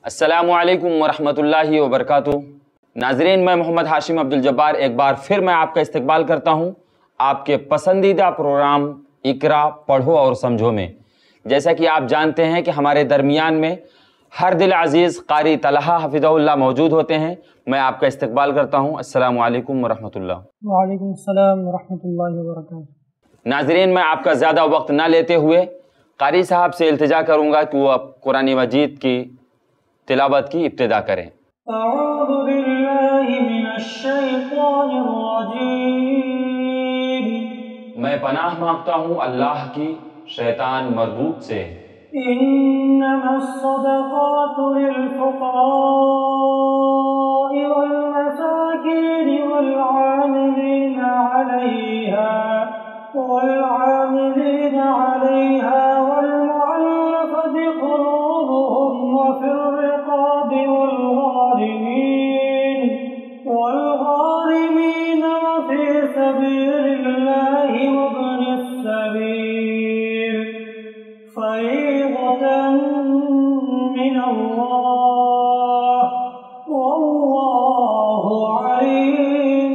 السلام علیکم ورحمۃ اللہ وبرکاتہ۔ ناظرین، میں محمد ہاشم عبدالجبار ایک بار پھر میں آپ کا استقبال کرتا ہوں آپ کے پسندیدہ پروگرام اقرا پڑھو اور سمجھو میں۔ جیسا کہ آپ جانتے ہیں کہ ہمارے درمیان میں ہر دل عزیز قاری طلحہ حفظہ اللہ موجود ہوتے ہیں۔ میں آپ کا استقبال کرتا ہوں۔ السلام علیکم ورحمۃ اللہ۔ وعلیکم السلام ورحمۃ اللہ وبرکاتہ۔ ناظرین، میں آپ کا زیادہ وقت نہ لیتے ہوئے قاری صاحب سے التجا کروں گا کہ وہ قرآن مجید کی تلاوت کی ابتدا کریں۔ اعوذ باللہ من الشیطان الرجیم۔ میں پناہ مانگتا ہوں اللہ کی شیطان مردود سے۔ انما الصدقات للفقراء والمساکین والعاملین علیہا والمعلفة قلوبهم وفي الرقاب والغارمين وفي سبيل الله وابن السبيل فريضة من الله والله عليم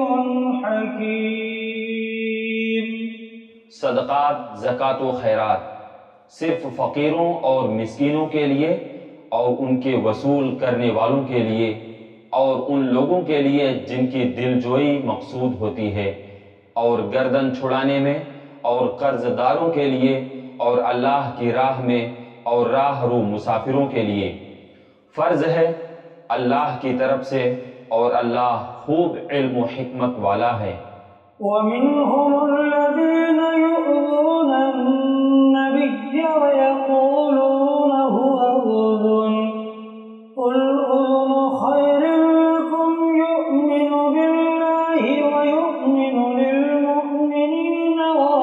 حكيم۔ صدقات، زکوٰۃ و خیرات صرف فقیروں اور مسکینوں کے لیے اور ان کے وصول کرنے والوں کے لیے اور ان لوگوں کے لیے جن کی دل جوئی مقصود ہوتی ہے، اور گردن چھڑانے میں، اور قرض داروں کے لیے، اور اللہ کی راہ میں، اور راہ رو مسافروں کے لیے۔ فرض ہے اللہ کی طرف سے، اور اللہ خوب علم و حکمت والا ہے۔ ومنهم الذين يؤذون النبي ويقولون هو أذن قل أذن خير لكم يؤمن بالله ويؤمن للمؤمنين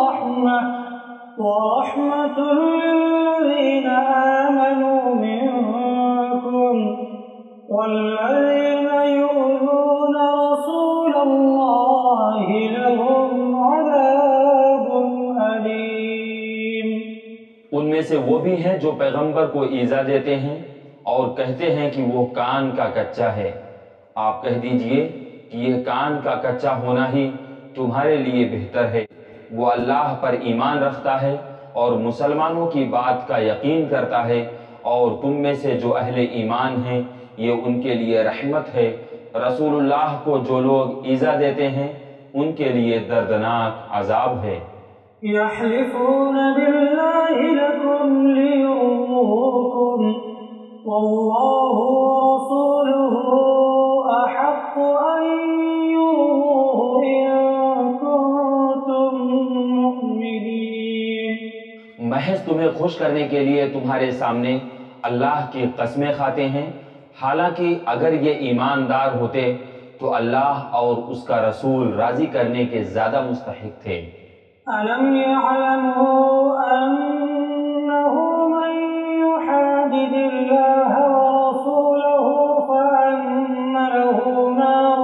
ورحمة للذين آمنوا منكم والذين يؤذون رسول الله لهم عذاب أليم۔ ان میں سے وہ بھی ہیں جو پیغمبر کو ایذا دیتے ہیں اور کہتے ہیں کہ وہ کان کا کچا ہے۔ آپ کہہ دیجئے کہ یہ کان کا کچا ہونا ہی تمہارے لیے بہتر ہے۔ وہ اللہ پر ایمان رکھتا ہے اور مسلمانوں کی بات کا یقین کرتا ہے، اور تم میں سے جو اہل ایمان ہیں یہ ان کے لیے رحمت ہے۔ رسول اللہ کو جو لوگ ایذا دیتے ہیں ان کے لیے دردناک عذاب ہے۔ يحلفون بالله لكم ليرضوكم والله ورسوله أحق أن يرضوه إن كنتم مؤمنين۔ محض تمہیں خوش کرنے کے لیے تمہارے سامنے اللہ کی قسمیں کھاتے ہیں، حالانکہ اگر یہ ایماندار ہوتے تو اللہ اور اس کا رسول راضی کرنے کے زیادہ مستحق تھے۔ أَلَمْ يَعْلَمُوا أَنَّهُ مَن يُحَادِدِ اللَّهَ وَرَسُولَهُ فَأَنَّ له نَارَ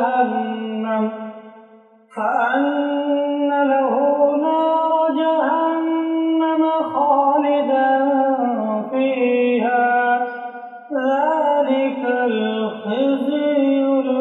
جَهَنَّمَ خَالِدًا فِيهَا ذَلِكَ الْخِزْيُ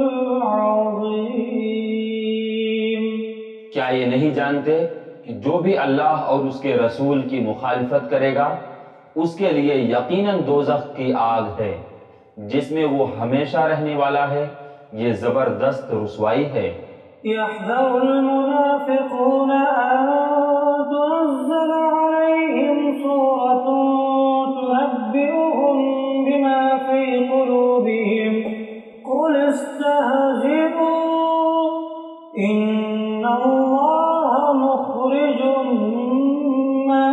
الْعَظِيمُ۔ کیا یہ نہیں جانتے کہ جو بھی اللہ اور اس کے رسول کی مخالفت کرے گا اس کے لیے یقیناً دوزخ کی آگ ہے جس میں وہ ہمیشہ رہنے والا ہے؟ یہ زبردست رسوائی ہے۔ يحذر المنافقون أن تنزل عليهم سورة تنبئهم بما في قلوبهم قل استهزئوا إن الله مخرج ما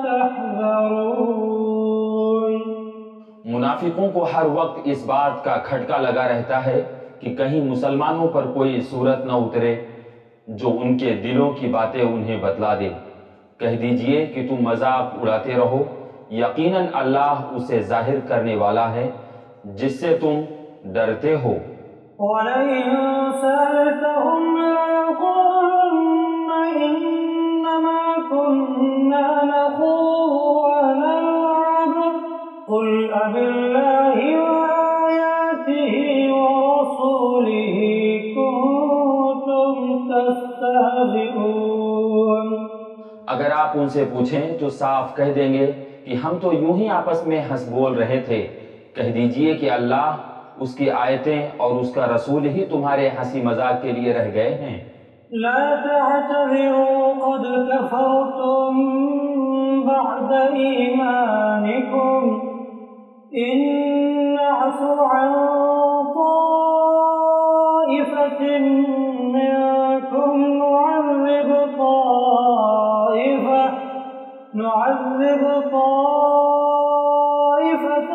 تحذرون۔ منافقوں کو ہر وقت اس بات کا کھٹکا لگا رہتا ہے کہ کہیں مسلمانوں پر کوئی صورت نہ اترے جو ان کے دلوں کی باتیں انہیں بتلا دے۔ کہہ دیجئے کہ تم مذاق اڑاتے رہو، یقیناً اللہ اسے ظاہر کرنے والا ہے جس سے تم ڈرتے ہو۔ وَلَئِن سَأَلْتَهُمْ لَيَقُولُنَّ إِنَّمَا كُنَّا نَخُوضُ وَنَلْعَبُ قُلْ أَبِاللَّهِ رسوله كنتم تستهزئون۔ اگر آپ ان سے پوچھیں تو صاف کہہ دیں گے کہ ہم تو یوں ہی آپس میں ہنس بول رہے تھے۔ کہہ دیجئے کہ اللہ، اس کی آیتیں اور اس کا رسول ہی تمہارے ہنسی مذاق کے لیے رہ گئے ہیں۔ لا تعتذروا قد كفرتم بعد إيمانكم إن نعفو عن طائفة منكم نعذب طائفة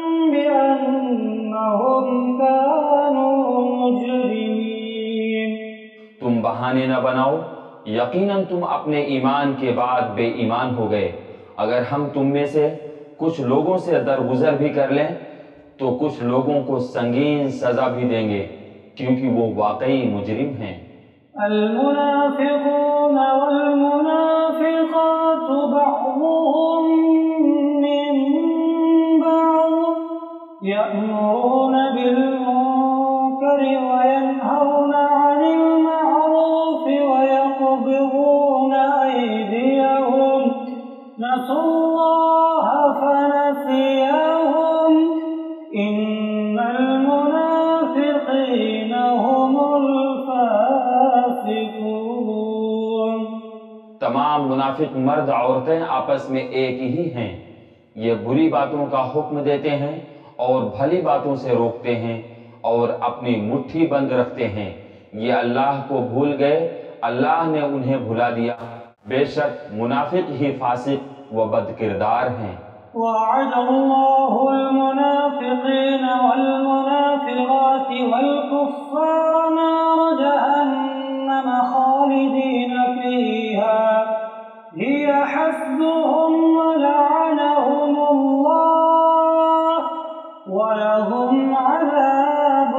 بأنهم كانوا مجرمين۔ تم بہانے نہ بناؤ، یقیناً تم اپنے ایمان کے بعد بے ایمان ہو گئے۔ اگر ہم تم میں سے کچھ لوگوں سے درگزر بھی کر لیں تو کچھ لوگوں کو سنگین سزا بھی دیں گے، کیونکہ وہ واقعی مجرم ہیں۔ المنافقون والمنافقات بعضهم من بعض يأمرون بالمنكر وينهون عن المعروف ويقبضون أيديهم نسوا الله فنسيهم إن المنافقين هم الفاسقون۔ تمام منافق مرد عورتیں آپس میں ایک ہی ہیں، یہ بری باتوں کا حکم دیتے ہیں اور بھلی باتوں سے روکتے ہیں اور اپنی مٹھی بند رکھتے ہیں۔ یہ اللہ کو بھول گئے، اللہ نے انہیں بھلا دیا۔ بے شک منافق ہی فاسق و بد کردار ہیں۔ وعد الله المنافقين والمنافقات والكفار نار جهنم خالدين فيها هي حسبهم ولعنهم الله ولهم عذاب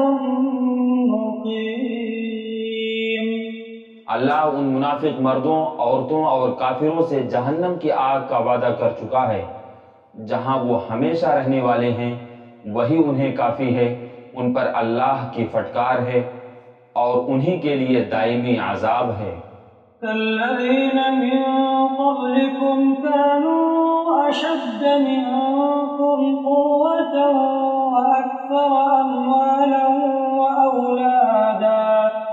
مقيم۔ اللہ ان منافق مردوں، عورتوں اور کافروں سے جہنم کی آگ کا وعدہ کر چکا ہے، جہاں وہ ہمیشہ رہنے والے ہیں، وہی انہیں کافی ہے۔ ان پر اللہ کی فٹکار ہے اور انہی کے لیے دائمی عذاب ہے۔ كالذين من قبلكم كانوا أشد منكم قوة وأكثر أموالا وأولادا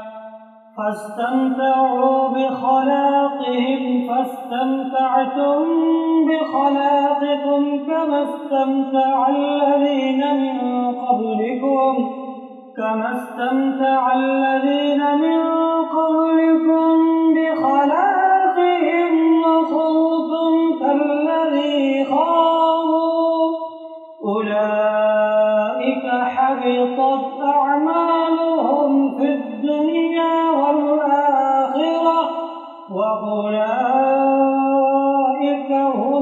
فاستمتعوا بخلاقهم فاستمتعتم بخلاقكم كما استمتع الذين من قبلكم بخلاقهم وخوضتم كالذي خاضوا أولئك حبطت أعمالهم في الدنيا والآخرة وأولئك هم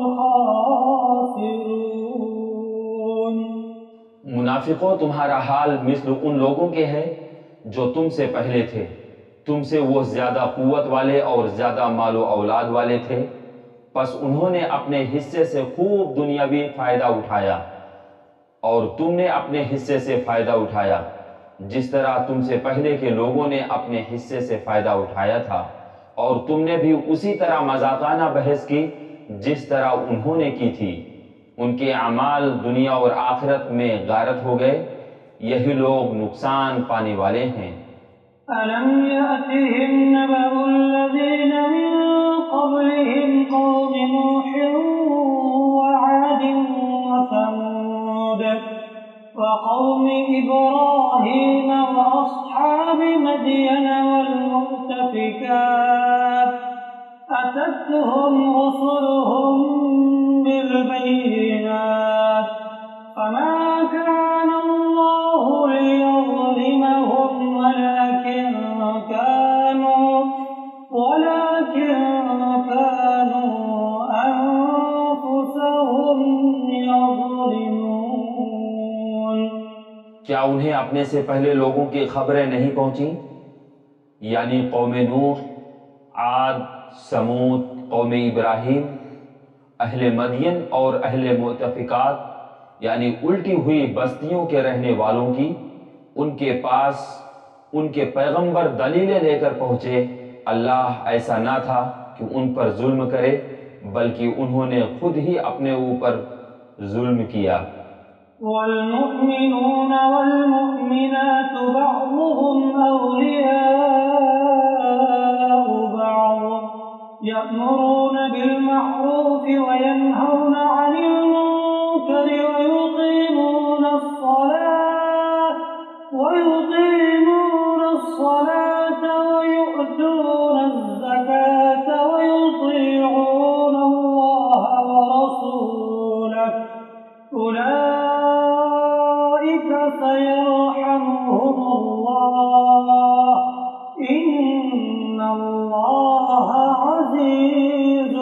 الخاسرون۔ منافقوں، تمہارا حال مثل ان لوگوں کے ہے جو تم سے پہلے تھے۔ تم سے وہ زیادہ قوت والے اور زیادہ مال و اولاد والے تھے، پس انہوں نے اپنے حصے سے خوب دنیاوی فائدہ اٹھایا اور تم نے اپنے حصے سے فائدہ اٹھایا، جس طرح تم سے پہلے کے لوگوں نے اپنے حصے سے فائدہ اٹھایا تھا، اور تم نے بھی اسی طرح مذاقانہ بحث کی جس طرح انہوں نے کی تھی۔ ان کے اعمال دنیا اور آخرت میں غارت ہو گئے، یہی لوگ نقصان پانے والے ہیں۔ أَلَمْ يَأْتِهِمْ نَبَأُ الَّذِينَ مِن قَبْلِهِمْ قَوْمِ نُوحٍ وَعَادٍ وَثَمُودَ وَقَوْمِ إِبْرَاهِيمَ وَأَصْحَابِ مَدْيَنَ وَالْمُؤْتَفِكَاتِ أَتَتْهُمْ رُسُلُهُم بِالْبَيِّنَاتِ فَمَا كَانَ اللَّهُ لِيَظْلِمَهُمْ وَلَكِن كَانُوا أَنفُسَهُمْ يَظْلِمُونَ۔ کیا انہیں اپنے سے پہلے لوگوں کی خبریں نہیں پہنچیں، یعنی قوم نوح، عاد، سمود، قوم ابراہیم، اہل مدین اور اہل مؤتفکات، یعنی الٹی ہوئی بستیوں کے رہنے والوں کی؟ ان کے پاس ان کے پیغمبر دلیلیں لے کر پہنچے، اللہ ایسا نہ تھا کہ ان پر ظلم کرے، بلکہ انہوں نے خود ہی اپنے اوپر ظلم کیا۔ والمؤمنون والمؤمنات بعضهم أولياء بعض يأمرون بالمعروف وينهون عن المنكر ويقيمون الصلاة ويؤتون الزكاة ويطيعون الله ورسوله أولئك سيرحمهم الله إن الله عزيز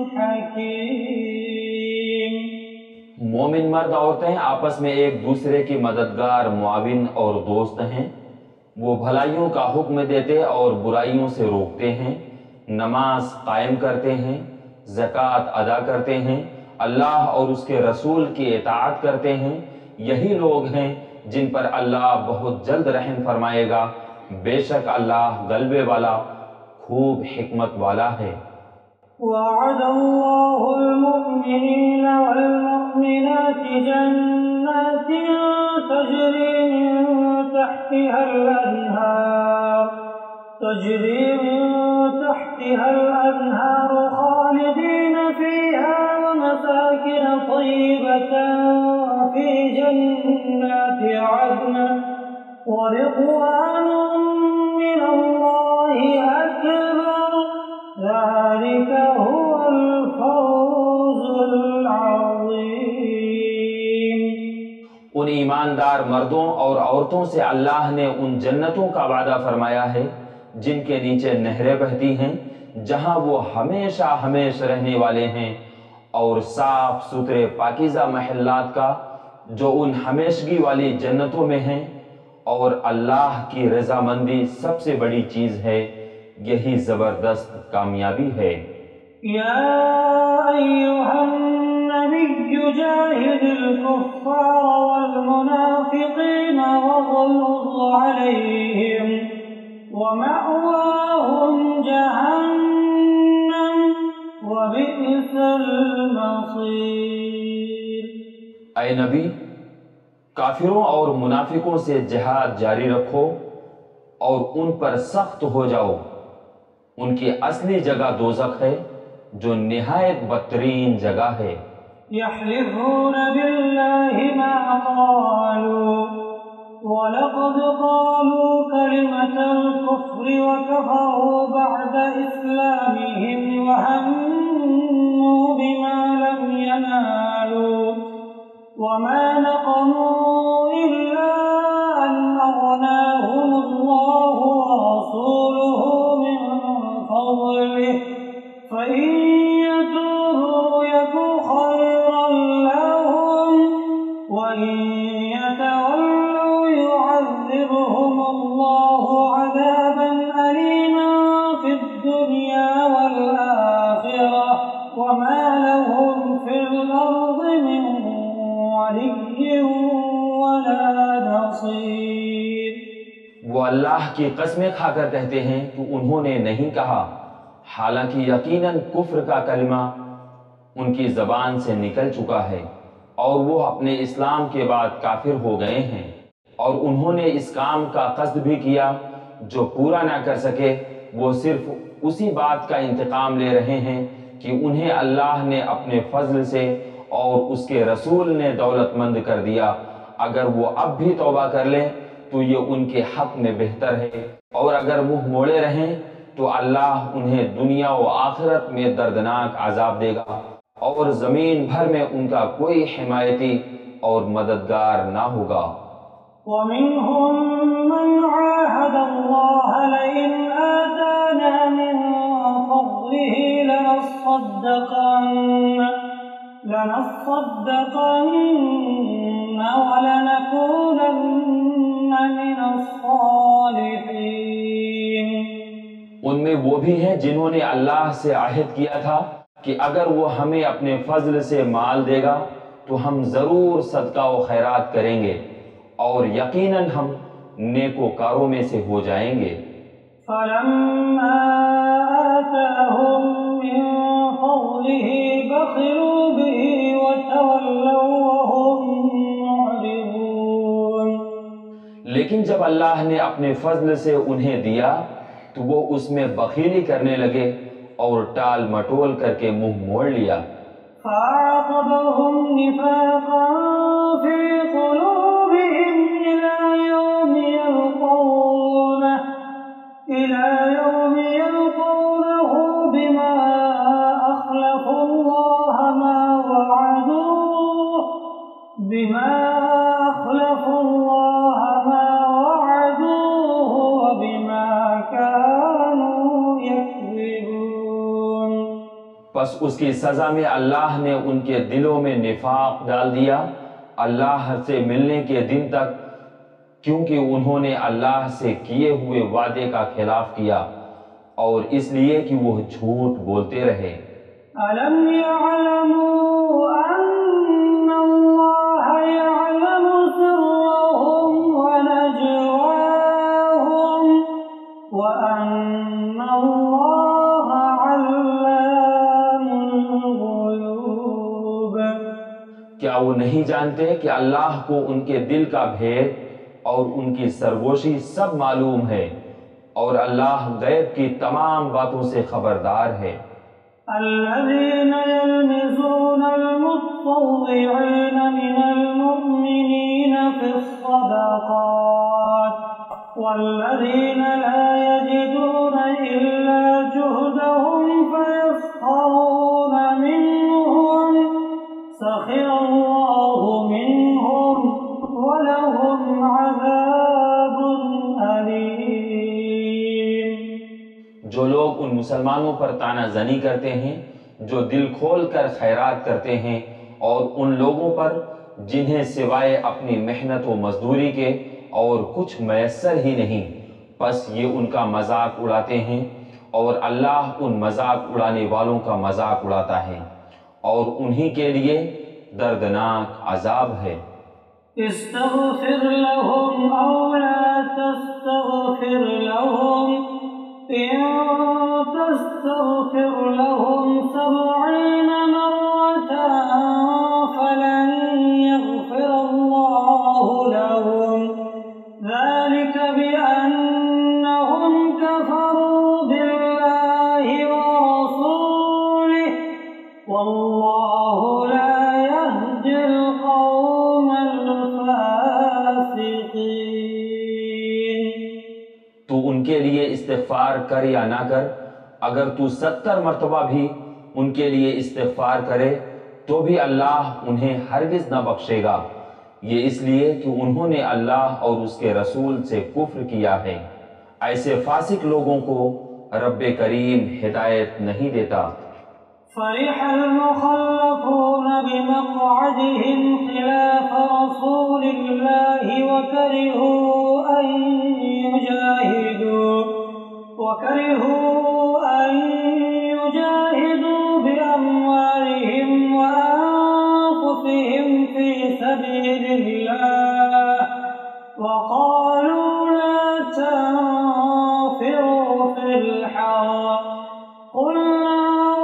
حكيم۔ مومن مرد عورتیں آپس میں ایک دوسرے کی مددگار، معاون اور دوست ہیں۔ وہ بھلائیوں کا حکم دیتے اور برائیوں سے روکتے ہیں، نماز قائم کرتے ہیں، زکوٰۃ ادا کرتے ہیں، اللہ اور اس کے رسول کی اطاعت کرتے ہیں۔ یہی لوگ ہیں جن پر اللہ بہت جلد رحم فرمائے گا، بے شک اللہ غلبے والا، خوب حکمت والا ہے۔ وعد الله المؤمنين والمؤمنات جنات تجري من تحتها الأنهار خالدين فيها ومساكن طيبة في جنات عدن ورضوان من الله أكبر ذلك هو الفوز العظيم۔ ان ایماندار مردوں اور عورتوں سے اللہ نے ان جنتوں کا وعدہ فرمایا ہے جن کے نیچے نہریں بہتی ہیں، جہاں وہ ہمیشہ ہمیشہ رہنے والے ہیں، اور صاف ستھرے پاکیزہ محلات کا جو ان ہمیشگی والی جنتوں میں ہیں، اور اللہ کی رضامندی سب سے بڑی چیز ہے، یہی زبردست کامیابی ہے۔ یا ایھا النبی جاہد الکفار والمنافقین واغلظ علیہم ومأواہم جہنم وبئس المصیر۔ اے نبی، کافروں اور منافقوں سے جہاد جاری رکھو اور ان پر سخت ہو جاؤ، ان کی اصلی جگہ دوزخ ہے جو نہایت بدترین جگہ ہے۔ یحلفون باللہ ما قالوا وَلَقَدْ قَالُوا كَلِمَةَ الْكُفْرِ وَكَفَرُوا بَعْدَ إِسْلَامِهِمْ وَهَمُّوا بِمَا لَمْ يَنَالُوا وَمَا نَقَمُوا إِلَّا أَنْ أَغْنَاهُمُ اللَّهُ وَرَسُولُهُ مِنْ فَضْلِهِ فَإِنْ يَتُوبُوا يَكُ خَيْرًا لَهُمْ وَإِنْ يَتَوَلَّوْا يُعَذِّبْهُمُ اللَّهُ عَذَابًا أَلِيمًا فِي الدُّنْيَا وَالْآخِرَةِ وَمَا لَهُمْ فِي الْأَرْضِ مِنْ وَلِيٍّ وَلَا نَصِيرٍ۔ وہ اللہ کی قسمیں کھا کر کہتے ہیں کہ انہوں نے نہیں کہا، حالانکہ یقیناً کفر کا کلمہ ان کی زبان سے نکل چکا ہے اور وہ اپنے اسلام کے بعد کافر ہو گئے ہیں، اور انہوں نے اس کام کا قصد بھی کیا جو پورا نہ کر سکے۔ وہ صرف اسی بات کا انتقام لے رہے ہیں کہ انہیں اللہ نے اپنے فضل سے اور اس کے رسول نے دولت مند کر دیا۔ اگر وہ اب بھی توبہ کر لیں تو یہ ان کے حق میں بہتر ہے، اور اگر منہ موڑے رہیں تو اللہ انہیں دنیا و آخرت میں دردناک عذاب دے گا، اور زمین بھر میں ان کا کوئی حمایتی اور مددگار نہ ہوگا۔ وَمِنْهُمْ مَنْ عَاهَدَ اللَّهَ لَئِنْ آتَانَا مِنْ فَضْلِهِ لَنَصَّدَّقَنَّ وَلَنَكُونَنَّ مِنَ الصَّالِحِينَ۔ ان میں وہ بھی ہیں جنہوں نے اللہ سے عہد کیا تھا کہ اگر وہ ہمیں اپنے فضل سے مال دے گا تو ہم ضرور صدقہ و خیرات کریں گے، اور یقیناً ہم نیکوکاروں میں سے ہو جائیں گے۔ فلما آتاهم من فضله بخلوا به وتولوا وهم معرضون۔ لیکن جب اللہ نے اپنے فضل سے انہیں دیا تو وہ اس میں بخیلی کرنے لگے اور ٹال مٹول کر کے منہ موڑ لیا۔ فأعقبهم نفاقا في قلوبهم إلى يوم يلقونه بما أخلفوا الله ما وعدوه وبما كانوا يكذبون۔ پس اس کی سزا میں اللہ نے ان کے دلوں میں نفاق ڈال دیا اللہ سے ملنے کے دن تک، کیونکہ انہوں نے اللہ سے کیے ہوئے وعدے کا خلاف کیا اور اس لیے کہ وہ جھوٹ بولتے رہے۔ أَلَمْ يَعْلَمُوا أَنَّ اللَّهَ يَعْلَمُ سِرَّهُمْ وَنَجْوَاهُمْ وَأَنَّ اللَّهَ عَلَّامُ الْغُيُوبِ۔ کیا وہ نہیں جانتے کہ اللہ کو ان کے دل کا بھید اور ان کی سرگوشی سب معلوم ہے، اور اللہ غیب کی تمام باتوں سے خبردار ہے۔ الذين يلمزون المتطوعين من المؤمنين في الصدقات والذين لا يجدون إلا جهدهم فيسخرون منهم سخر الله منهم ولهم عذاب أليم۔ جو لوگ ان مسلمانوں پر طعنہ زنی کرتے ہیں جو دل کھول کر خیرات کرتے ہیں، اور ان لوگوں پر جنہیں سوائے اپنی محنت و مزدوری کے اور کچھ میسر ہی نہیں، پس یہ ان کا مذاق اڑاتے ہیں، اور اللہ ان مذاق اڑانے والوں کا مذاق اڑاتا ہے، اور انہی کے لیے دردناک عذاب ہے۔ استغفر لهم أو لا تستغفر لهم إن تستغفر لهم 70 مرة فلن يغفر الله لهم ذلك بأنهم كفروا بالله ورسوله والله لا يهدي القوم الفاسقين۔ تو ان کے لیے استغفار کر یا نہ کر، اگر تو 70 مرتبہ بھی ان کے لیے استغفار کرے تو بھی اللہ انہیں ہرگز نہ بخشے گا، یہ اس لیے کہ انہوں نے اللہ اور اس کے رسول سے کفر کیا ہے۔ ایسے فاسق لوگوں کو رب کریم ہدایت نہیں دیتا۔ فرح المخلفون بمقعدهم خلاف رسول الله وكرهوا أن يجاهدوا بأموالهم وأنفسهم في سبيل الله وقالوا لا تنفروا في الحر قل نار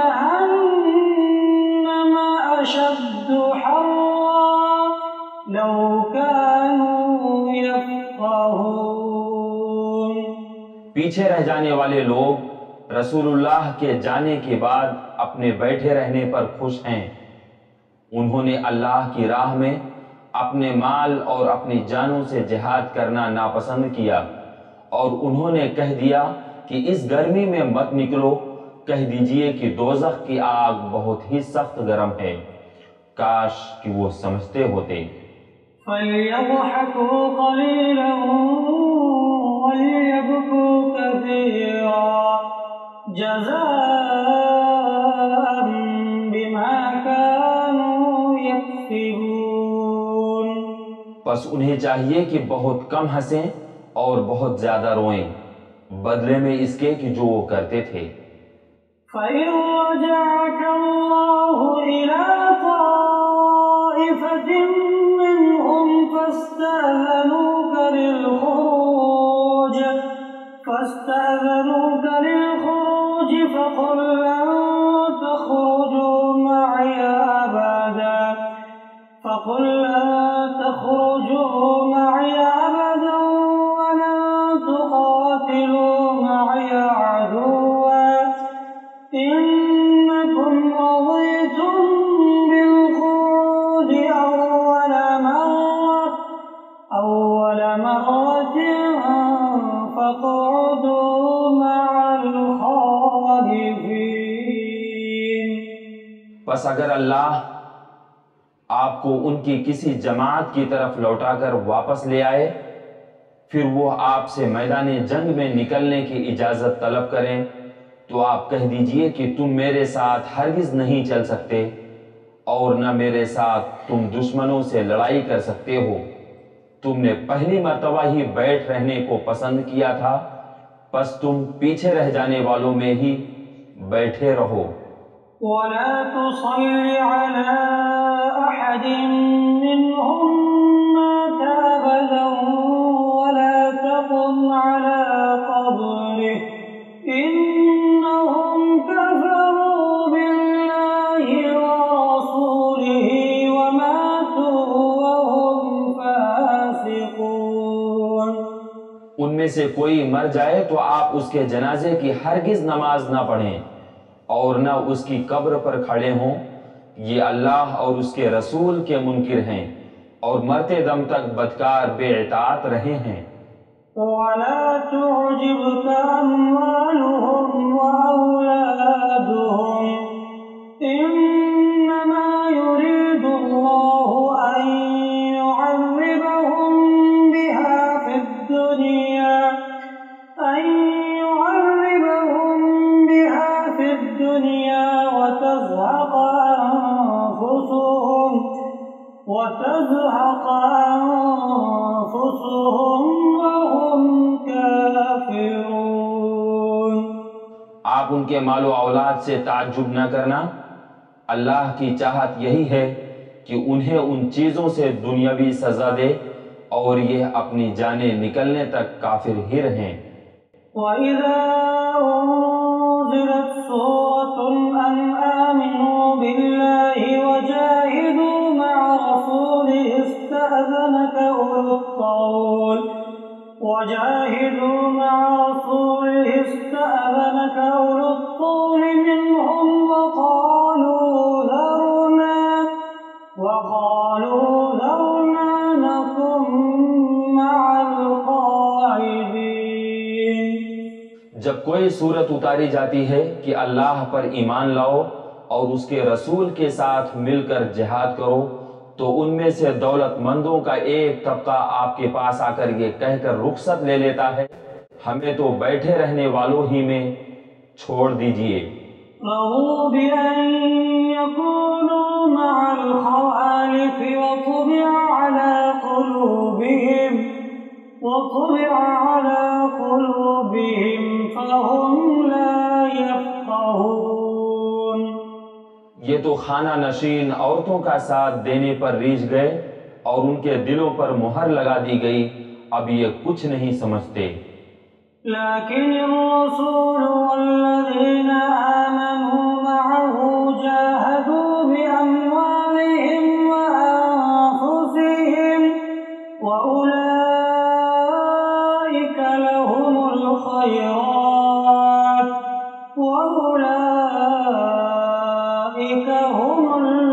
جهنم أشد حرا لو كانوا يفقهون۔ پیچھے رہ جانے والے لوگ رسول اللہ کے جانے کے بعد اپنے بیٹھے رہنے پر خوش ہیں، انہوں نے اللہ کی راہ میں اپنے مال اور اپنی جانوں سے جہاد کرنا ناپسند کیا، اور انہوں نے کہہ دیا کہ اس گرمی میں مت نکلو، کہہ دیجئے کہ دوزخ کی آگ بہت ہی سخت گرم ہے، کاش کہ وہ سمجھتے ہوتے۔ فَلْيَضْحَكُوا قَلِيلًا وَلْيَبْكُوا كَثِيرًا جَزَاءً بِمَا كَانُوا يَكْسِبُونَ۔ پس انہیں چاہیے کہ بہت کم ہنسیں اور بہت زیادہ روئیں، بدلے میں اس کے کہ جو وہ کرتے تھے۔ فَإِن رَّجَعَكَ اللَّهُ إِلَىٰ طَائِفَةٍ مِّنْهُمْ فَاسْتَأْذَنُوكَ لِلْخُرُوجِ واستأذنوك للخروج فقل لن تخرجوا معي أبدا ولن تقاتلوا معي عدوا إنكم رضيتم بالخروج أول مرة فاقعدوا مع الخالفين. بس اگر اللہ آپ کو ان کی کسی جماعت کی طرف لوٹا کر واپس لے آئے پھر وہ آپ سے میدان جنگ میں نکلنے کی اجازت طلب کریں تو آپ کہہ دیجئے کہ تم میرے ساتھ ہرگز نہیں چل سکتے اور نہ میرے ساتھ تم دشمنوں سے لڑائی کر سکتے ہو. تم نے پہلی مرتبہ ہی بیٹھ رہنے کو پسند کیا تھا پس تم پیچھے رہ جانے والوں میں ہی بیٹھے رہو. ولا تصل على أحد منهم مات أبدا ولا تقم على قبره إنهم كفروا بالله ورسوله وماتوا وهم فاسقون. ان میں سے کوئی مر جائے تو آپ اس کے جنازے کی ہرگز نماز نہ پڑھیں اور نہ اس کی قبر پر کھڑے ہوں. یہ اللہ اور اس کے رسول کے منکر ہیں اور مرتے دم تک بدکار بے اطاعت رہے ہیں. ولا تعجبك أموالهم وأولادهم إنما يريد الله أن يعذبهم بها في الدنيا وتزهق أنفسهم وهم كافرون. آپ ان کے مال و اولاد سے تعجب نہ کرنا. اللہ کی چاہت یہی ہے کہ انہیں ان چیزوں سے دنیاوی سزا دے اور یہ اپنی جانیں نکلنے تک کافر ہی رہیں. وَإِذَا أُنزِلَتْ سُورَةٌ أَنْ آمِنُوا بِاللَّهِ وَجَاهِدُوا مَعَ رَسُولِهِ اسْتَأْذَنَكَ أُولُو الطُّولِ مِنْهُمْ وقالوا ذرنا نكن مع القاعدين. جب کوئی صورت اتاری جاتی ہے کہ اللہ پر ایمان لاؤ اور اس کے رسول کے ساتھ مل کر جہاد کرو تو ان میں سے دولت مندوں کا ایک طبقہ آپ کے پاس آ کر یہ کہہ کر رخصت لے لیتا ہے ہمیں تو بیٹھے رہنے والوں ہی میں چھوڑ دیجئے. رضوا بأن يكونوا مع الخوالف وطبع على قلوبهم فهم لا يفقهون. یہ تو خانہ نشین عورتوں کا ساتھ دینے پر ریجھ گئے اور ان کے دلوں پر مہر لگا دی گئی اب یہ کچھ نہیں سمجھتے. لكن الرسول والذين آمنوا معه جاهدوا بأموالهم وأنفسهم وأولئك لهم الخيرات وأولئك هم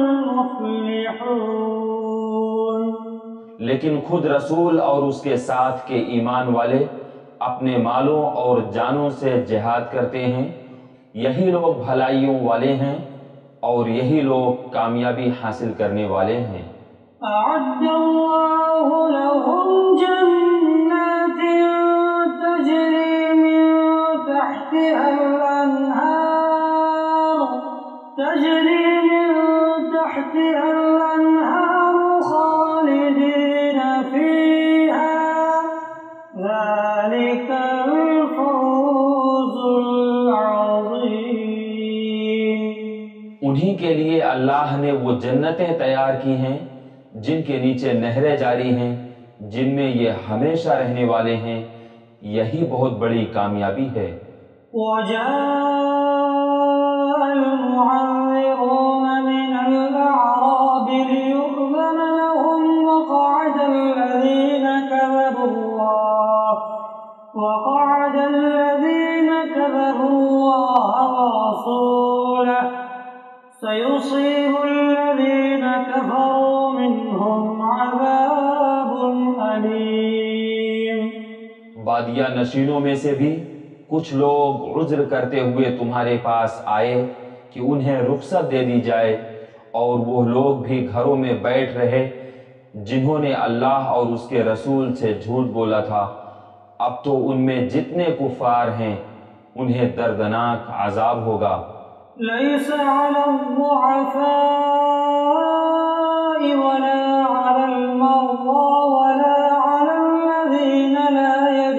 المفلحون. لیکن خود رسول اور اس کے ساتھ کے ایمان والے اپنے مالوں اور جانوں سے جہاد کرتے ہیں یہی لوگ بھلائیوں والے ہیں اور یہی لوگ کامیابی حاصل کرنے والے ہیں. أعد الله لهم جنات تجري من تحتها الأنهار خالدين فيها ذلك الفوز العظيم. انہی کے لیے اللہ نے وہ جنتیں تیار کی ہیں جن کے نیچے نہریں جاری ہیں جن میں یہ ہمیشہ رہنے والے ہیں یہی بہت بڑی کامیابی ہے۔ وجاء المعذرون من الأعراب ليؤذن لهم وقعد الذين كذبوا الله ورسوله سيصيب الذين كفروا منهم عذاب أليم۔ بادیہ نشینوں میں سے بھی کچھ لوگ عذر کرتے ہوئے تمہارے پاس آئے کہ انہیں رخصت دے دی جائے، اور وہ لوگ بھی گھروں میں بیٹھ رہے جنہوں نے اللہ اور اس کے رسول سے جھوٹ بولا تھا۔ اب تو ان میں جتنے کفار ہیں انہیں دردناک عذاب ہوگا۔ ليس على الضعفاء ولا على المرضى ولا على الذين لا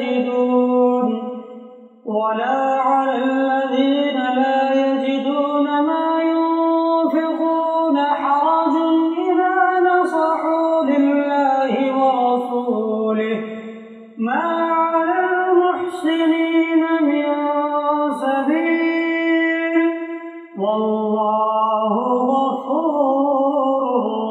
يجدون ما ينفقون حرج إذا نصحوا لله ورسوله ما على المحسنين من سبيل والله غفور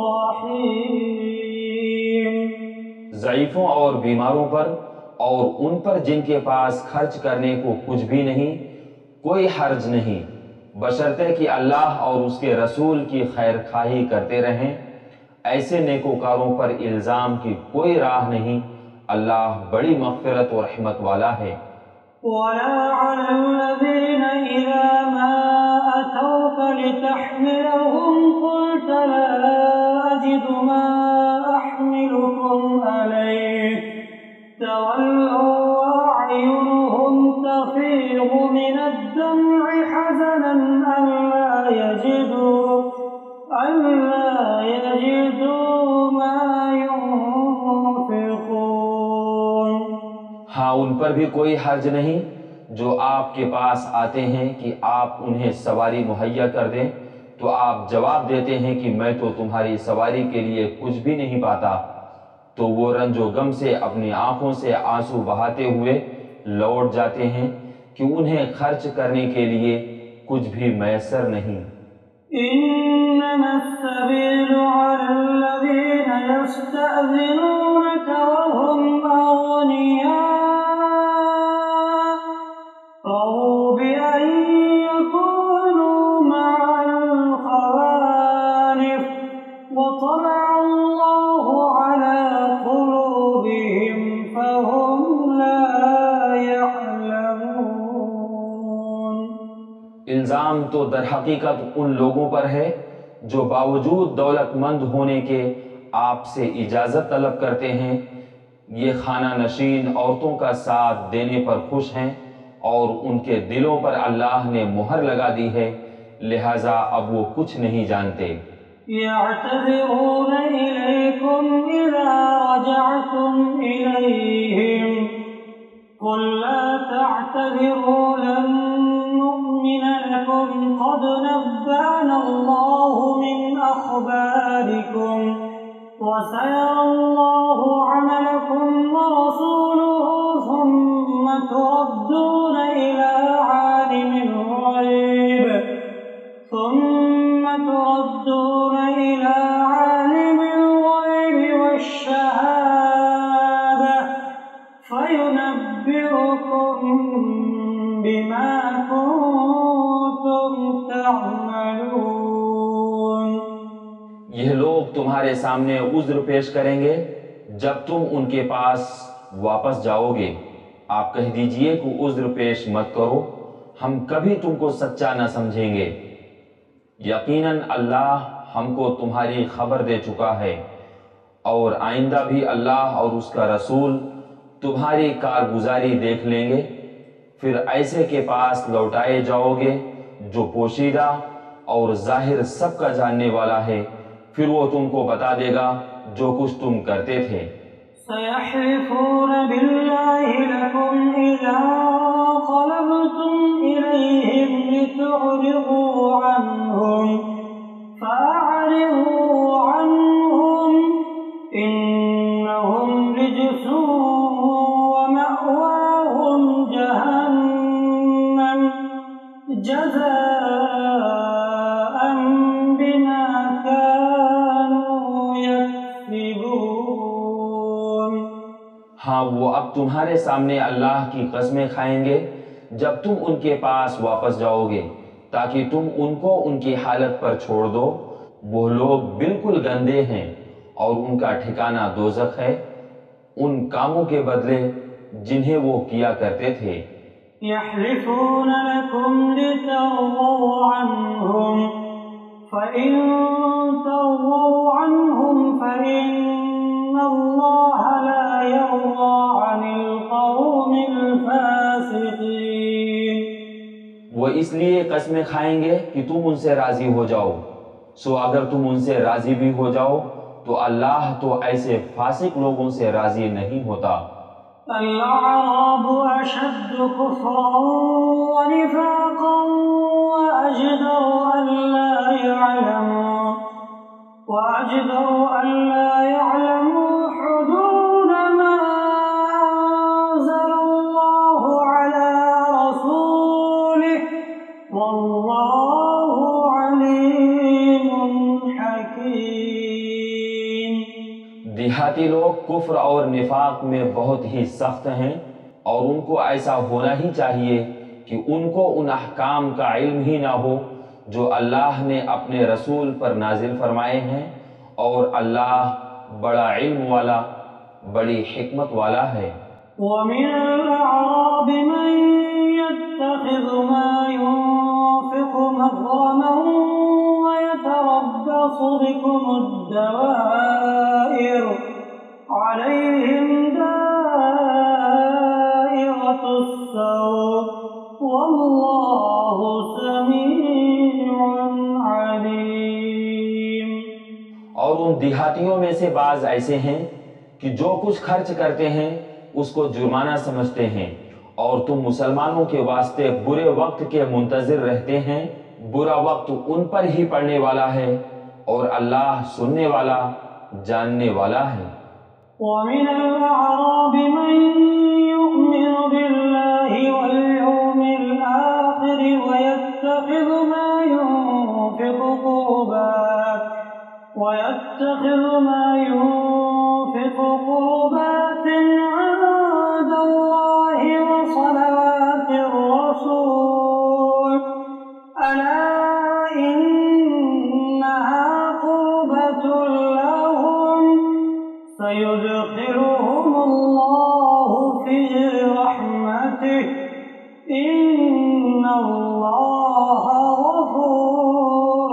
رحيم۔ ضعیفوں اور بیماروں پر اور ان پر جن کے پاس خرچ کرنے کو کچھ بھی نہیں کوئی حرج نہیں، بشرطے کہ اللہ اور اس کے رسول کی خیر خواہی کرتے رہیں۔ ایسے نیکوکاروں پر الزام کی کوئی راہ نہیں، اللہ بڑی مغفرت و رحمت والا ہے۔ ولا على الذين إذا ما أتوك لتحملهم قلت لا أجد ما أحملكم عليه تولوا وأعينهم تفيض من الدمع حزنا ألا يجدوا ما ينفقون۔ ہاں ان پر بھی کوئی حرج نہیں جو آپ کے پاس آتے ہیں کہ آپ انہیں سواری مہیا کر دیں، تو آپ جواب دیتے ہیں کہ میں تو تمہاری سواری کے لیے کچھ بھی نہیں پاتا، تو وہ رنج و غم سے اپنی آنکھوں سے آنسو بہاتے ہوئے لوٹ جاتے ہیں کہ انہیں خرچ کرنے کے لیے کچھ بھی میسر نہیں۔ انما السبيل على الذين يستأذنونك وهم أغنياء رضوا بأن يكونوا مع الخوالف وطبع الله على قلوبهم فهم لا يعلمون۔ الزام تو در حقیقت ان لوگوں پر ہے جو باوجود دولت مند ہونے کے آپ سے اجازت طلب کرتے ہیں، یہ خانہ نشین عورتوں کا ساتھ دینے پر خوش ہیں اور ان کے دلوں پر اللہ نے مہر لگا دی ہے، لہذا اب وہ کچھ نہیں جانتے۔ يعتذرون إليكم إذا رجعتم إليهم قل لا تعتذروا لن نؤمن لكم قد نبأنا الله من أخباركم وسيرى الله عملكم ورسوله ثم تردون إلى عالم الغيب والشهادة فينبئكم بما كنتم تعملون۔ یہ لوگ تمہارے سامنے عذر پیش کریں گے جب تم ان کے پاس واپس جاؤ گے، آپ کہہ دیجئے کہ عذر پیش مت کرو، ہم کبھی تم کو سچا نہ سمجھیں گے، یقیناً اللہ ہم کو تمہاری خبر دے چکا ہے، اور آئندہ بھی اللہ اور اس کا رسول تمہاری کارگزاری دیکھ لیں گے، پھر ایسے کے پاس لوٹائے جاؤ گے جو پوشیدہ اور ظاہر سب کا جاننے والا ہے، پھر وہ تم کو بتا دے گا جو کچھ تم کرتے تھے۔ سيحلفون بالله لكم إذا انقلبتم إليهم لتعرضوا عنهم فأعرضوا عنهم إنهم رجس ومأواهم جزاء بما كانوا يكسبون۔ ہاں وہ اب تمہارے سامنے اللہ کی قسمیں کھائیں گے جب تم ان کے پاس واپس جاؤ گے تاکہ تم ان کو ان کی حالت پر چھوڑ دو۔ وہ لوگ بالکل گندے ہیں اور ان کا ٹھکانہ دوزخ ہے، ان کاموں کے بدلے جنہیں وہ کیا کرتے تھے۔ يحلفون لكم لترضوا عنهم فإن ترضوا عنهم فإن الله لا يرضى عن القوم الفاسقين۔ وہ اس لیے قسمیں کھائیں گے کہ تم ان سے راضی ہو جاؤ، سو اگر تم ان سے راضی بھی ہو جاؤ تو اللہ تو ایسے فاسق لوگوں سے راضی نہیں ہوتا۔ الأعراب أشد كفرا ونفاقا وأجدر ألا يعلموا حدود ما أنزل الله على رسوله والله عليم حكيم۔ دیہاتی لوگ کفر اور نفاق میں بہت ہی سخت ہیں، اور ان کو ایسا ہونا ہی چاہیے کہ ان کو ان احکام کا علم ہی نہ ہو جو اللہ نے اپنے رسول پر نازل فرمائے ہیں، اور اللہ بڑا علم والا، بڑی حکمت والا ہے۔ ومن الأعراب من يتخذ ما ينفق مغرما ويتربص بكم الدوائر عليهم دائرة السوء والله سميع عليم۔ اور ان دیہاتیوں میں سے بعض ایسے ہیں کہ جو کچھ خرچ کرتے ہیں اس کو جرمانہ سمجھتے ہیں، اور تم مسلمانوں کے واسطے برے وقت کے منتظر رہتے ہیں، برا وقت ان پر ہی پڑنے والا ہے، اور اللہ سننے والا، جاننے والا ہے۔ ومن الأعراب من يؤمن بالله واليوم الآخر ويتخذ ما ينفق قربات عند الله وصلوات الرسول ألا إنها قربة لهم سيدخلهم الله في رحمته إن الله غفور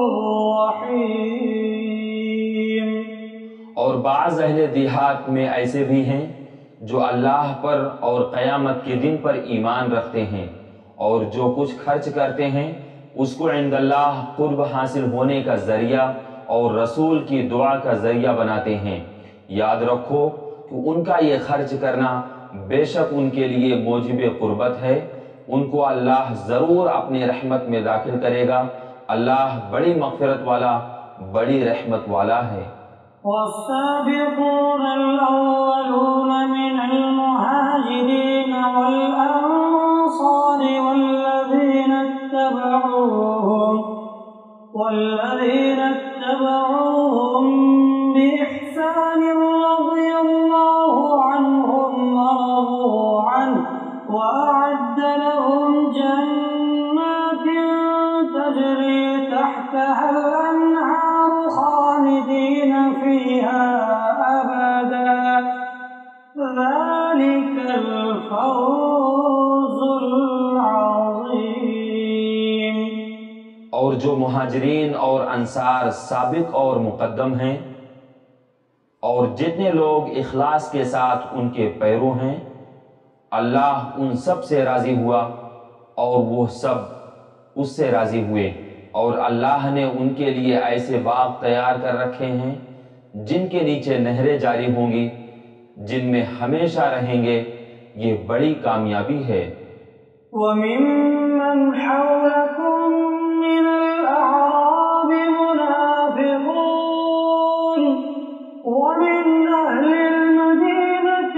رحيم۔ اور بعض اہل دیہات میں ایسے بھی ہیں جو اللہ پر اور قیامت کے دن پر ایمان رکھتے ہیں، اور جو کچھ خرچ کرتے ہیں اس کو عند اللہ قرب حاصل ہونے کا ذریعہ اور رسول کی دعا کا ذریعہ بناتے ہیں۔ یاد رکھو کہ ان کا یہ خرچ کرنا بے شک ان کے لیے موجب قربت ہے، ان کو اللہ ضرور اپنی رحمت میں داخل کرے گا، اللہ بڑی مغفرت والا، بڑی رحمت والا ہے۔ والسابقون الأولون من المهاجرين والأنصار والذين اتبعوهم بإحسان رضي الله عنهم ورضوا عنه وأعد لهم جنات تجري تحتها الأنهار خالدين فيها أبدا ذلك الفوز العظيم۔ اور جو مہاجرین اور انصار سابق اور مقدم ہیں، اور جتنے لوگ اخلاص کے ساتھ ان کے پیرو ہیں، اللہ ان سب سے راضی ہوا اور وہ سب اس سے راضی ہوئے، اور اللہ نے ان کے لیے ایسے باغ تیار کر رکھے ہیں جن کے نیچے نہریں جاری ہوں گی، جن میں ہمیشہ رہیں گے، یہ بڑی کامیابی ہے۔ وَمِمَّنْ حَوْلَكُمْ مِنَ الْأَعْرَابِ مُنَافِقُونَ وَمِنْ أَهْلِ الْمَدِينَةِ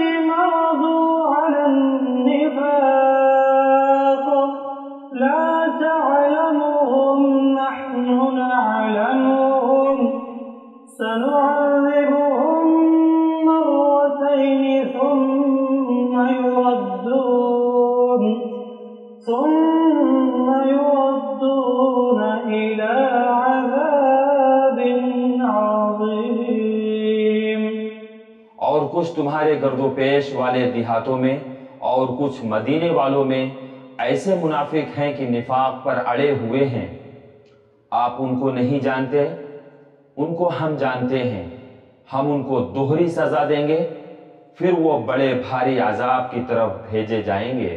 مَرَضُوا عَلَى النِّفَاقِ لَا تَعْلَمُهُمْ کچھ تمہارے گرد و پیش والے دیہاتوں میں اور کچھ مدینے والوں میں ایسے منافق ہیں کہ نفاق پر اڑے ہوئے ہیں۔ آپ ان کو نہیں جانتے، ان کو ہم جانتے ہیں۔ ہم ان کو دوہری سزا دیں گے، پھر وہ بڑے بھاری عذاب کی طرف بھیجے جائیں گے۔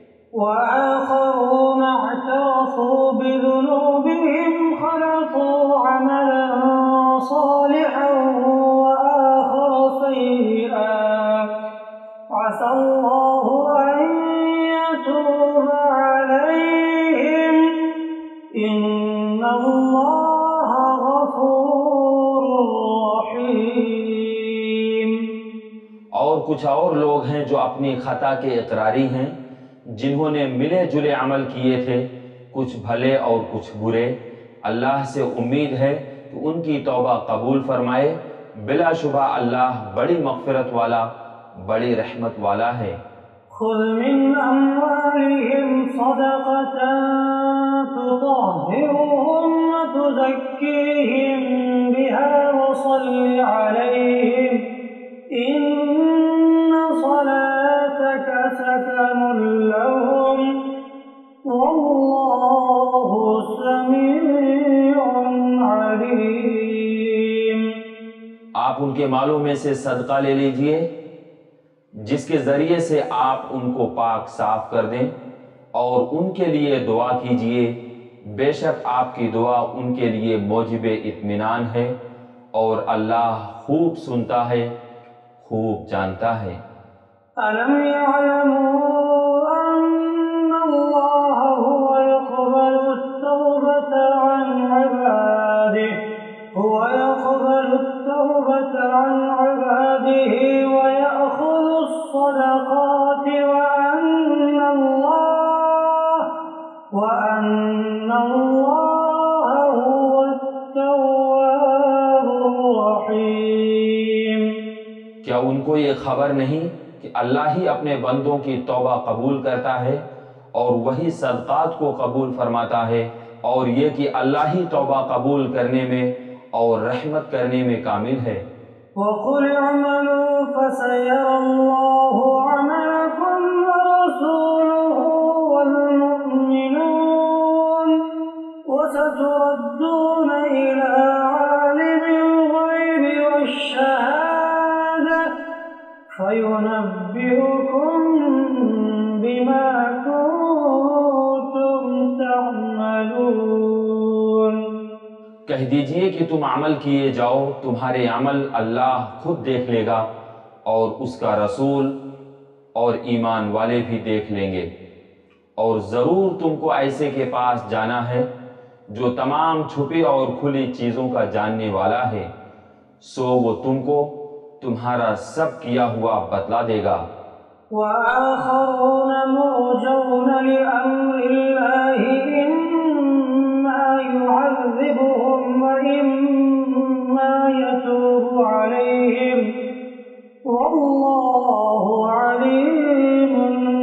وآخرون اعترفوا بذنوبهم خلطوا عملا صالحا وآخر سيئا عسى الله أن يتوب عليهم إن الله غفور رحيم۔ اور کچھ اور لوگ ہیں جو اپنی خطا کے اقراری ہیں، جنہوں نے ملے جلے عمل کیے تھے، کچھ بھلے اور کچھ برے۔ اللہ سے امید ہے کہ ان کی توبہ قبول فرمائے۔ بلا شبہ اللہ بڑی مغفرت والا، بڑی رحمت والا ہے۔ خذ من أموالهم صدقة تطهرهم وتزكيهم بها وصل عليهم إن صلاتك سكن لهم والله سميع عليم۔ آپ ان کے مالوں میں سے صدقہ لے لیجئے جس کے ذریعے سے آپ ان کو پاک صاف کر دیں، اور ان کے لیے دعا کیجئے، بے شک آپ کی دعا ان کے لیے موجب اطمینان ہے، اور اللہ خوب سنتا ہے، خوب جانتا ہے۔ أَلَمْ يَعْلَمُوا أَنَّ اللَّهَ هُوَ يَقْبَلُ التَّوْبَةَ عَنْ عِبَادِهِ وَيَأْخُذُ الصَّدَقَاتِ وَأَنَّ اللَّهَ هُوَ التَّوَّابُ الرَّحِيمُ۔ کیا ان کو یہ خبر نہیں کہ اللہ ہی اپنے بندوں کی توبہ قبول کرتا ہے اور وہی صدقات کو قبول فرماتا ہے، اور یہ کہ اللہ ہی توبہ قبول کرنے میں اور رحمت کرنے میں کامل ہے۔ وَقُلِ اعْمَلُوا فَسَيَرَى اللَّهُ عَمَلَكُمْ وَرَسُولُهُ وَالْمُؤْمِنُونَ وَسَتُرَدُّونَ إِلَى عَالِمِ الْغَيْبِ وَالشَّهَادَةِ فَيُنَبِّئُكُم بِمَا كُنتُمْ تَعْمَلُونَ۔ کہہ دیجئے کہ تم عمل کیے جاؤ، تمہارے عمل اللہ خود دیکھ لے گا، اور اس کا رسول اور ایمان والے بھی دیکھ لیں گے، اور ضرور تم کو ایسے کے پاس جانا ہے جو تمام چھپی اور کھلی چیزوں کا جاننے والا ہے، سو وہ تم کو تمہارا سب کیا ہوا بتلا دے گا۔ وآخرون مرجون لأمر الله إما يعذبهم وإما يتوب عليهم والله عليم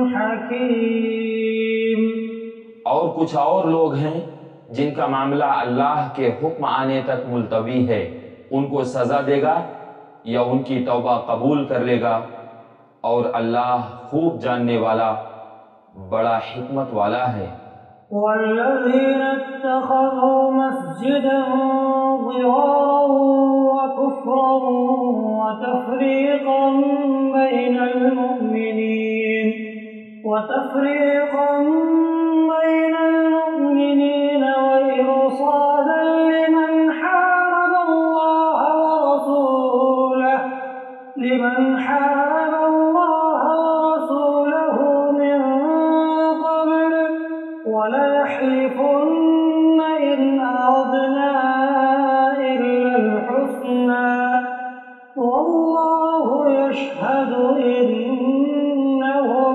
حكيم۔ اور کچھ اور لوگ ہیں جن کا معاملہ اللہ کے حکم آنے تک ملتوی ہے، ان کو سزا دے گا یا ان کی توبہ قبول کر لے گا، اور اللہ خوب جاننے والا، بڑا حکمت والا ہے۔ والذين اتخذوا مسجدا ضرارا وكفرا وتفريقا بين المؤمنين وإرصادا لمن حارب الله ورسوله من قبل وليحلفن إن أردنا إلا الحسنى والله يشهد إنهم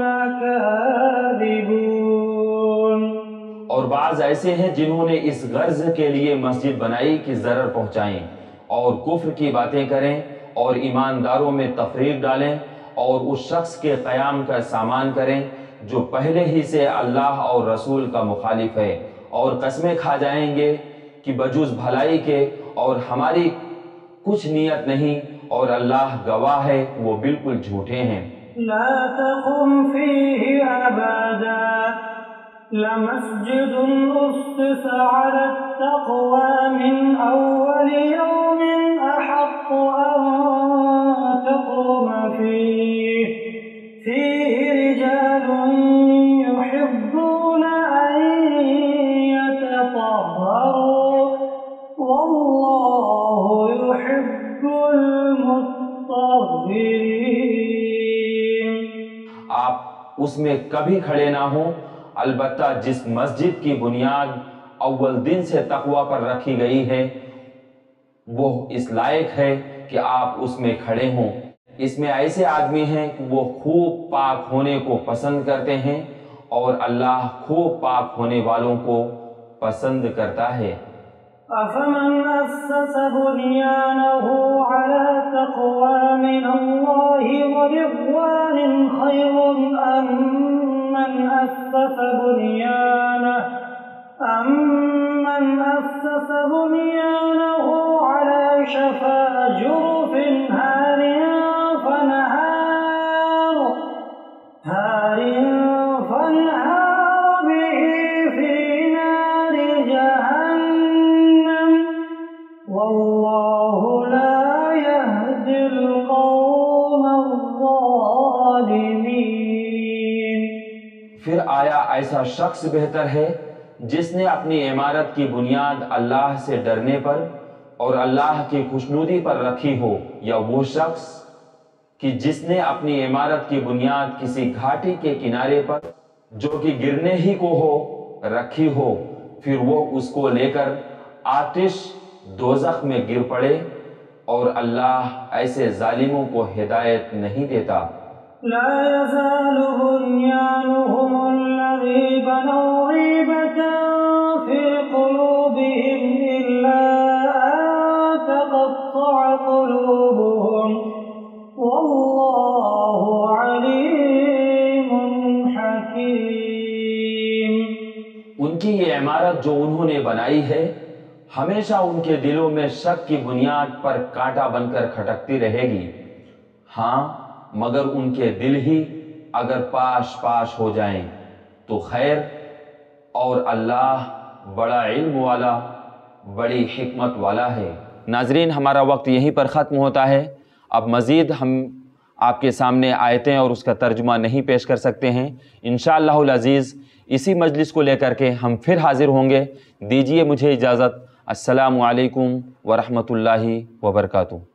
لكاذبون۔ اور بعض ایسے ہیں جنہوں نے اس غرض کے لیے مسجد بنائی کہ ضرر پہنچائیں اور کفر کی باتیں کریں اور ایمانداروں میں تفریق ڈالیں اور اس شخص کے قیام کا سامان کریں جو پہلے ہی سے اللہ اور رسول کا مخالف ہے، اور قسمیں کھا جائیں گے کہ بجز بھلائی کے اور ہماری کچھ نیت نہیں، اور اللہ گواہ ہے وہ بالکل جھوٹے ہیں۔ لا تقم فيه أبدا لمسجد أسس على التقوى من أول يوم أحق أن تقوم فيه رجال يحبون أن يتطهروا والله يحب المطهرين۔ آپ اس میں کبھی کھڑے نہ ہوں، البتہ جس مسجد کی بنیاد اول دن سے تقوی پر رکھی گئی ہے وہ اس لائق ہے کہ آپ اس میں کھڑے ہوں۔ اس میں ایسے آدمی ہیں کہ وہ خوب پاک ہونے کو پسند کرتے ہیں اور اللہ خوب پاک ہونے والوں کو پسند کرتا ہے۔ أفمن أسس بنيانه على تقوى من الله ورضوان خير أم من أسس بنيانه على شفا جرف هار فانهار به في نار جهنم والله لا يهدي القوم الظالمين۔ پھر آیا ایسا شخص بہتر ہے جس نے اپنی عمارت کی بنیاد اللہ سے ڈرنے پر اور اللہ کی خوشنودی پر رکھی ہو، یا وہ شخص کہ جس نے اپنی عمارت کی بنیاد کسی گھاٹی کے کنارے پر جو کہ گرنے ہی کو ہو رکھی ہو، پھر وہ اس کو لے کر آتش دوزخ میں گر پڑے، اور اللہ ایسے ظالموں کو ہدایت نہیں دیتا۔ لا يزال بنيانهم الذي بنوا ريبة في قلوبهم إلا أن تقطع قلوبهم والله عليم حكيم۔ ان کی یہ عمارت جو انہوں نے بنائی ہے ہمیشہ ان کے دلوں میں شک کی بنیاد پر کانٹا بن کر کھٹکتی رہے گی، ہاں مگر ان کے دل ہی اگر پاش پاش ہو جائیں تو خیر، اور اللہ بڑا علم والا بڑی حکمت والا ہے۔ ناظرین، ہمارا وقت یہیں پر ختم ہوتا ہے۔ اب مزید ہم آپ کے سامنے آیتیں اور اس کا ترجمہ نہیں پیش کر سکتے ہیں۔ انشاءاللہ العزیز اسی مجلس کو لے کر کے ہم پھر حاضر ہوں گے۔ دیجیے مجھے اجازت۔ السلام علیکم ورحمۃ اللہ وبرکاتہ۔